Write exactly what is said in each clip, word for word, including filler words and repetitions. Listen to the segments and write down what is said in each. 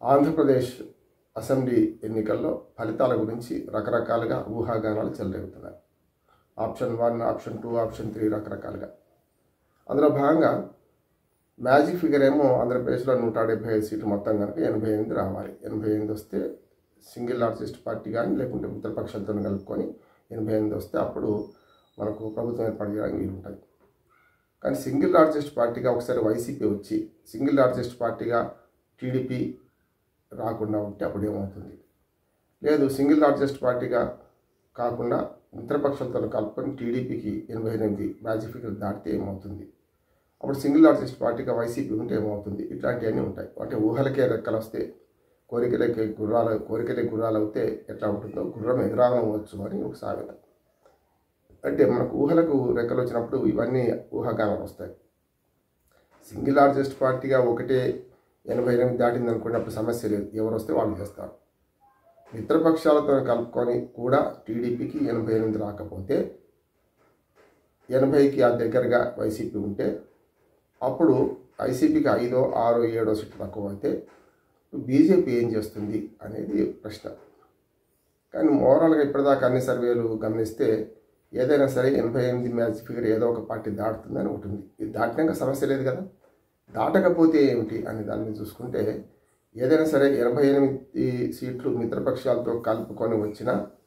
Andhra Pradesh assembly ఎన్నికల్లో ఫలితాల గురించి రకరకాలుగా ఊహాగానాలు చెలరేగుతున్నాయి. Option one, option two, option three రకరకాలుగా. అందులో భాగంగా మ్యాజిక్ ఫిగర్ ఏమో ఆంధ్రప్రదేశ్లో నూట డెబ్బై ఐదు సీట్లు మొత్తం కనుక ఎనభై ఎనిమిది రావాలి. ఎనభై ఎనిమిది వస్తే సింగిల్ లార్జెస్ట్ పార్టీ కానీ లేకుంటే మిత్రపక్షాలతో కలుపుకొని ఎనభై ఎనిమిది వస్తే అప్పుడు మనకు ప్రభుత్వం ఏర్పాటు చేయడానికి వీలు ఉంటుంది. కానీ సింగిల్ లార్జెస్ట్ పార్టీగా ఒకసారి వైసీపీ వచ్చి సింగిల్ లార్జెస్ట్ పార్టీగా టీడీపీ రాకుండా ఉంటే అప్పుడు ఏమవుతుంది? లేదు, సింగిల్ లార్జెస్ట్ పార్టీగా కాకుండా మిత్రపక్షాలతో కలుపుకొని టీడీపీకి ఎనభై ఎనిమిది మ్యాజిక్ ఫిగర్ దాటితే ఏమవుతుంది? అప్పుడు సింగిల్ లార్జెస్ట్ పార్టీగా వైసీపీ ఉంటే ఏమవుతుంది? ఇట్లాంటివన్నీ ఉంటాయి. అంటే ఊహలకే రెక్కలు వస్తే కోరికలకే గుర్రాలు కోరికలే గుర్రాలు అవుతే ఎట్లా ఉంటుందో గుర్రం ఎదురాగనవచ్చు అని ఒక సామెత. అంటే మనకు ఊహలకు రెక్కలు వచ్చినప్పుడు ఇవన్నీ ఊహాగానాలు వస్తాయి. సింగిల్ లార్జెస్ట్ పార్టీగా ఒకటే ఎనభై ఎనిమిది దాటింది అనుకున్నప్పుడు సమస్య లేదు, ఎవరు వస్తే వాళ్ళు చేస్తారు. మిత్రపక్షాలతో కలుపుకొని కూడా టీడీపీకి ఎనభై ఎనిమిది రాకపోతే ఎనభైకి ఆ దగ్గరగా వైసీపీ ఉంటే అప్పుడు వైసీపీకి ఐదో ఆరో ఏడో సీట్లు తక్కువ అయితే బీజేపీ ఏం చేస్తుంది అనేది ప్రశ్న. కానీ ఓవరాల్గా ఇప్పటిదాకా అన్ని సర్వేలు గమనిస్తే ఏదైనా సరే ఎనభై ఎనిమిది మ్యాజిక్ ఫిగర్ ఏదో ఒక పార్టీ దాటుతుందని ఉంటుంది. ఇది దాటినాక సమస్య లేదు కదా. దాటకపోతే ఏమిటి అనే దాని మీద చూసుకుంటే ఏదైనా సరే ఎనభై ఎనిమిది సీట్లు మిత్రపక్షాలతో కలుపుకొని వచ్చిన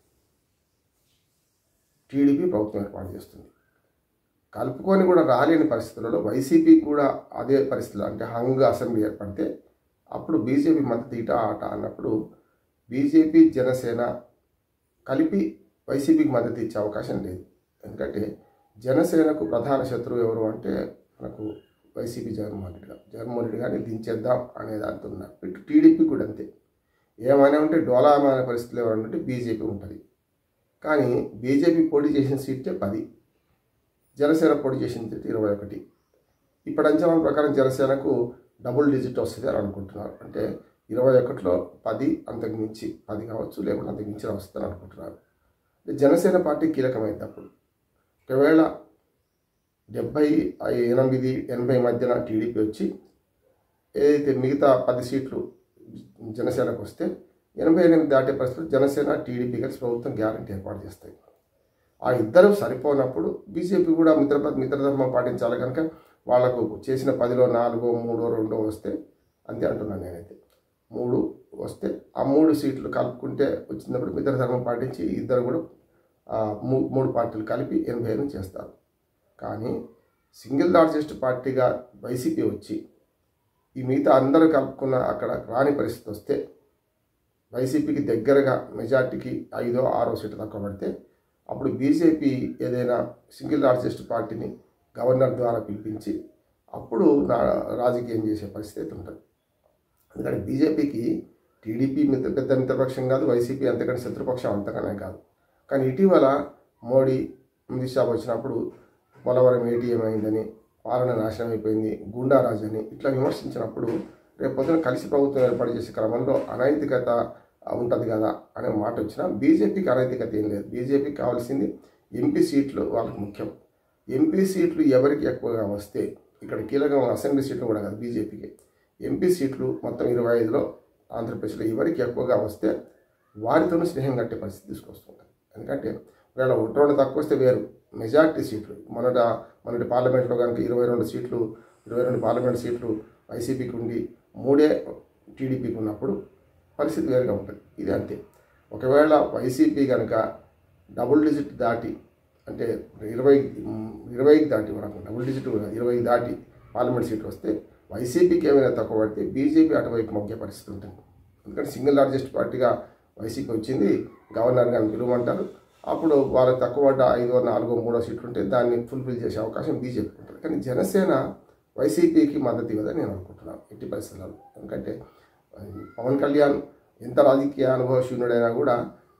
టీడీపీ ప్రభుత్వం ఏర్పాటు చేస్తుంది. కలుపుకొని కూడా రాలేని పరిస్థితులలో వైసీపీ కూడా అదే పరిస్థితులు అంటే హంగ్ అసెంబ్లీ ఏర్పడితే అప్పుడు బీజేపీ మద్దతు ఇట ఆట అన్నప్పుడు బీజేపీ జనసేన కలిపి వైసీపీకి మద్దతు ఇచ్చే అవకాశం లేదు. ఎందుకంటే జనసేనకు ప్రధాన శత్రువు ఎవరు అంటే మనకు వైసీపీ జగన్మోహన్ రెడ్డి గారు జగన్మోహన్ రెడ్డి గారిని దించేద్దాం అనే దాంతో ఉన్నారు. ఇటు టీడీపీ కూడా అంతే. ఏమైనా ఉంటే డోలామాన పరిస్థితులు ఎవరైనా ఉంటే బీజేపీ ఉంటుంది. కానీ బీజేపీ పోటీ చేసిన సీటే పది, జనసేన పోటీ చేసిన సీట్ ఇరవై ఒకటి. ఇప్పుడు అంచనాల ప్రకారం జనసేనకు డబుల్ డిజిట్ వస్తుంది అని అనుకుంటున్నారు. అంటే ఇరవై ఒకటిలో పది అంతకు మించి పది కావచ్చు, లేకుంటే అంతకు మించి వస్తుందని అనుకుంటున్నారు. జనసేన పార్టీ కీలకమైంది. అప్పుడు ఒకవేళ డెబ్బై ఎనిమిది ఎనభై మధ్యన టీడీపీ వచ్చి ఏదైతే మిగతా పది సీట్లు జనసేనకు వస్తే ఎనభై ఎనిమిది దాటే పరిస్థితులు జనసేన టీడీపీ కలిసి ప్రభుత్వం గ్యారంటీ ఏర్పాటు చేస్తాయి. ఆ ఇద్దరు సరిపోనప్పుడు బీజేపీ కూడా మిత్ర మిత్రధర్మం పాటించాలి కనుక వాళ్లకు చేసిన పదిలో నాలుగో మూడో రెండో వస్తే అంతే అంటున్నాను నేనైతే. మూడు వస్తే ఆ మూడు సీట్లు కలుపుకుంటే వచ్చినప్పుడు మిత్రధర్మం పాటించి ఇద్దరు కూడా మూడు పార్టీలు కలిపి ఎనభై ఎనిమిది చేస్తారు. కానీ సింగిల్ లార్జెస్ట్ పార్టీగా వైసీపీ వచ్చి ఈ మిగతా అందరూ కలుపుకున్న అక్కడ రాని పరిస్థితి వస్తే వైసీపీకి దగ్గరగా మెజార్టీకి ఐదో ఆరో సీట్లు తక్కువ పడితే అప్పుడు బీజేపీ ఏదైనా సింగిల్ లార్జెస్ట్ పార్టీని గవర్నర్ ద్వారా పిలిపించి అప్పుడు నా రాజకీయం చేసే పరిస్థితి ఉంటుంది. ఎందుకంటే బీజేపీకి టీడీపీ మిత్ర పెద్ద మిత్రపక్షం కాదు, వైసీపీ అంతకంటే శత్రుపక్షం అంతకనే కాదు. కానీ ఇటీవల మోడీ అమిత్ షా వచ్చినప్పుడు పోలవరం ఏటీఎం అయిందని, పాలన నాశనం అయిపోయింది, గూండారాజు అని ఇట్లా విమర్శించినప్పుడు రేపు పొద్దున కలిసి ప్రభుత్వం ఏర్పాటు చేసే క్రమంలో అనైతికత ఉంటుంది కదా అనే మాట వచ్చినా బీజేపీకి అనైతికత ఏం లేదు. బీజేపీకి కావాల్సింది ఎంపీ సీట్లు వాళ్ళకి ముఖ్యం. ఎంపీ సీట్లు ఎవరికి ఎక్కువగా వస్తే ఇక్కడ కీలకం అసెంబ్లీ సీట్లు కూడా కాదు బీజేపీకి. ఎంపీ సీట్లు మొత్తం ఇరవై ఐదులో ఆంధ్రప్రదేశ్లో ఎవరికి ఎక్కువగా వస్తే వారితోనూ స్నేహం కట్టే పరిస్థితి తీసుకొస్తుంటారు. ఎందుకంటే ఒకవేళ ఒకటి రెండు తక్కువ వస్తే వేరు, మెజార్టీ సీట్లు మొన్నట మొన్నటి పార్లమెంట్లో కనుక ఇరవై రెండు సీట్లు ఇరవై రెండు పార్లమెంట్ సీట్లు వైసీపీకి ఉండి మూడే టీడీపీకి ఉన్నప్పుడు పరిస్థితి వేరుగా ఉంటుంది. ఇది అంతే. ఒకవేళ వైసీపీ కనుక డబుల్ డిజిట్ దాటి అంటే ఇరవై ఇరవైకి దాటి వరకు డబుల్ డిజిట్ ఇరవై దాటి పార్లమెంట్ సీట్లు వస్తే వైసీపీకి ఏమైనా తక్కువ పడితే బీజేపీ అటువైపు మొగ్గే పరిస్థితి ఉంటుంది. ఎందుకంటే సింగిల్ లార్జెస్ట్ పార్టీగా వైసీపీ వచ్చింది, గవర్నర్ గారిని పిలువమంటారు. అప్పుడు వాళ్ళకి తక్కువ పడ్డ ఐదో నాలుగో మూడో సీట్లు ఉంటే దాన్ని ఫుల్ఫిల్ చేసే అవకాశం బీజేపీకి ఉంటుంది. కానీ జనసేన వైసీపీకి మద్దతు ఇవ్వదని నేను అనుకుంటున్నాను ఎట్టి పరిస్థితుల్లో. ఎందుకంటే పవన్ కళ్యాణ్ ఎంత రాజకీయ అనుభవశూన్యుడైనా కూడా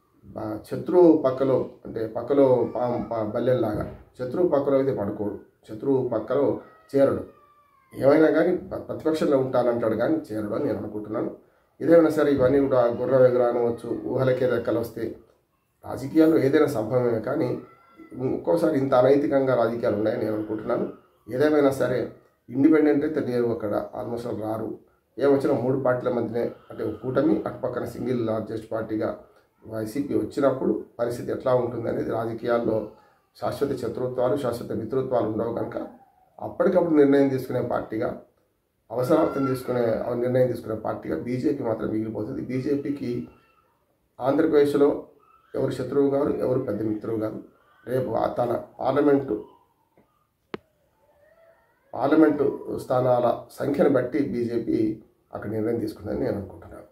శత్రువు పక్కలో అంటే పక్కలో బల్లెల్లాగా శత్రువు పక్కలో అయితే పడుకోడు, శత్రువు పక్కలో చేరడు. ఏమైనా కానీ ప్రతిపక్షంలో ఉంటానంటాడు కానీ చేరడు అని నేను అనుకుంటున్నాను. ఏదైనా సరే ఇవన్నీ కూడా గుర్ర ఎగుర అనవచ్చు, ఊహలకే రెక్కలు వస్తే రాజకీయాల్లో ఏదైనా సంభవమే. కానీ ఒక్కోసారి ఇంత అనైతికంగా రాజకీయాలు ఉన్నాయని నేను అనుకుంటున్నాను. ఏదేమైనా సరే ఇండిపెండెంట్ అయితే లేరు, అక్కడ ఆల్మోస్ట్ రారు. ఏమొచ్చినా మూడు పార్టీల మధ్యనే అంటే ఒక కూటమి అటు పక్కన సింగిల్ లార్జెస్ట్ పార్టీగా వైసీపీ వచ్చినప్పుడు పరిస్థితి ఎట్లా ఉంటుంది అనేది రాజకీయాల్లో శాశ్వత శత్రుత్వాలు శాశ్వత మిత్రుత్వాలు ఉండవు కనుక అప్పటికప్పుడు నిర్ణయం తీసుకునే పార్టీగా అవసరార్థం తీసుకునే నిర్ణయం తీసుకునే పార్టీగా బీజేపీ మాత్రం మిగిలిపోతుంది. బీజేపీకి ఆంధ్రప్రదేశ్లో ఎవరు శత్రువు గారు, ఎవరు పెద్ద మిత్రువు గారు. రేపు తన పార్లమెంటు పార్లమెంటు స్థానాల సంఖ్యను బట్టి బీజేపీ అక్కడ నిర్ణయం తీసుకుందని నేను అనుకుంటున్నాను.